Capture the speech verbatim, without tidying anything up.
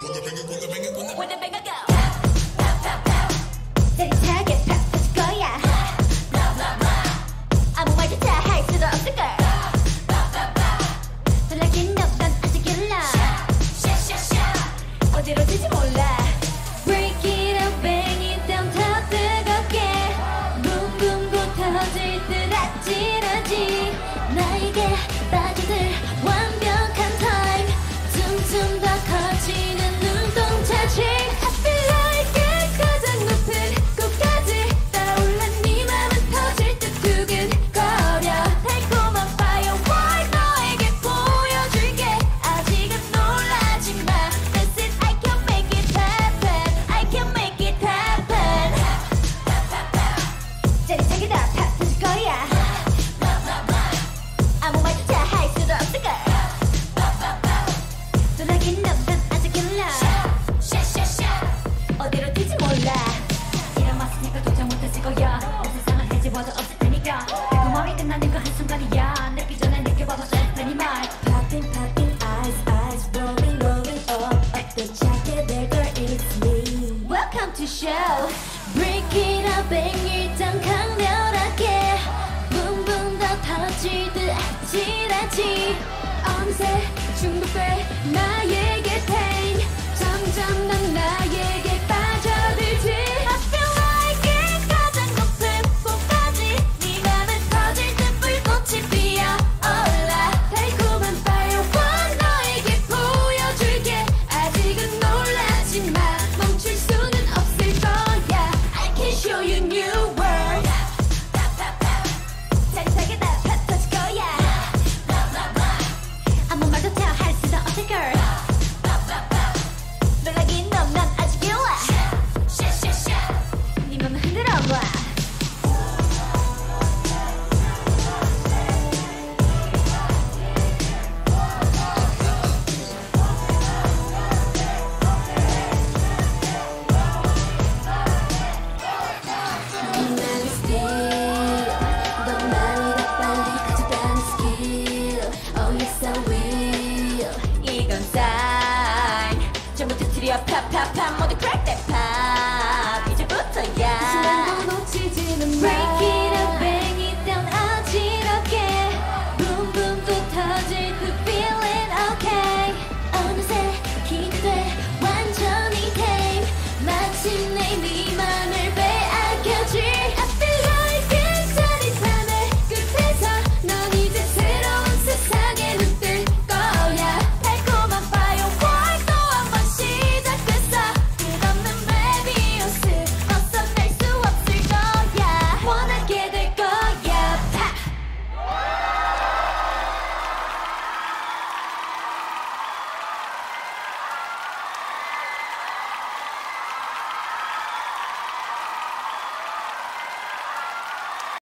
When the banger go 짜릿하게 팍 터질 거야. 아무 말조차 할 수도 없을 걸. 설레긴 넌 아직 일라. 어디로 튈지 몰라. Break it up, bang it down, 더 뜨겁게. Boom boom 곧 터질 듯 아찔하지. 나에게 빠져들 완벽한 타임. tumtum 더 커지는 눈동자지. I feel like it 가장 높은 곳까지 따라올라. 네 맘은 터질 듯 두근거려. 달콤한 firework 너에게 보여줄게. 아직은 놀라지 마. That's it, I can make it happen. I can make it happen. 짜릿하게 다 팍 터질 거야. 아무 말조차 할 수도 없을 걸. 놀라긴 넌 아직 일라. 어디로 튈지 몰라. 이런 맛은 내가 도착 못했을 거야. 내 세상은 해지워도 없을 테니까. 달콤함이 끝나는 그 한순간이야. 늦기 전에 느껴봐봐. Any mind. Popping, popping, eyes, eyes, rolling, rolling up, up the jacket. There, girl, it's me. Welcome to show. Break it up, bang 일단 강렬하게. Boom, boom, 더 터질 듯 아찔하지. 어느새 중독돼 나에게 돼.